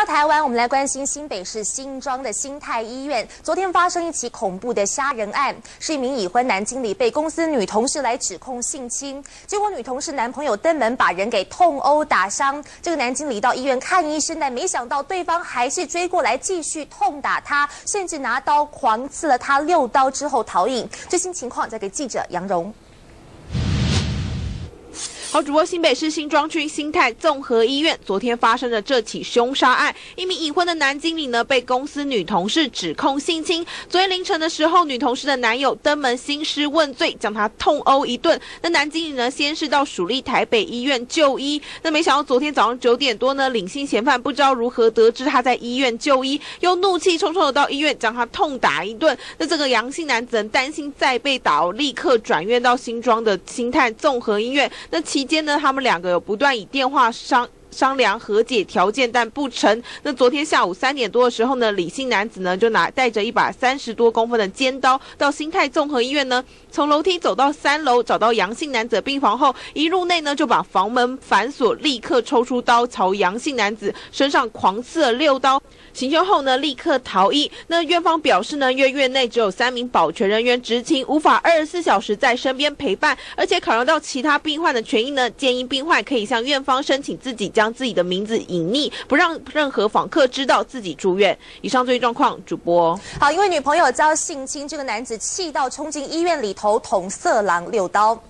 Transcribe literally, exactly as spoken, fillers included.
台湾，我们来关心新北市新庄的新泰医院。昨天发生一起恐怖的杀人案，是一名已婚男经理被公司女同事来指控性侵，结果女同事男朋友登门把人给痛殴打伤。这个男经理到医院看医生，但没想到对方还是追过来继续痛打他，甚至拿刀狂刺了他六刀之后逃逸。最新情况交给记者杨蓉。 好，主播新北市新庄区新泰综合医院昨天发生的这起凶杀案，一名已婚的男经理呢被公司女同事指控性侵。昨天凌晨的时候，女同事的男友登门兴师问罪，将她痛殴一顿。那男经理呢先是到属立台北医院就医，那没想到昨天早上九点多呢，领性嫌犯不知道如何得知他在医院就医，又怒气冲冲的到医院将他痛打一顿。那这个杨姓男子担心再被打，立刻转院到新庄的新泰综合医院。那其 期间呢，他们两个有不断以电话商商量和解条件，但不成。那昨天下午三点多的时候呢，李姓男子呢就拿带着一把三十多公分的尖刀到新泰综合医院呢，从楼梯走到三楼，找到杨姓男子的病房后，一入内呢就把房门反锁，立刻抽出刀朝杨姓男子身上狂刺了六刀。 行凶后呢，立刻逃逸。那院方表示呢，因为院内只有三名保全人员执勤，无法二十四小时在身边陪伴，而且考量到其他病患的权益呢，建议病患可以向院方申请自己将自己的名字隐匿，不让任何访客知道自己住院。以上这一状况，主播好，因为女朋友遭性侵，这个男子气到冲进医院里头捅色狼六刀。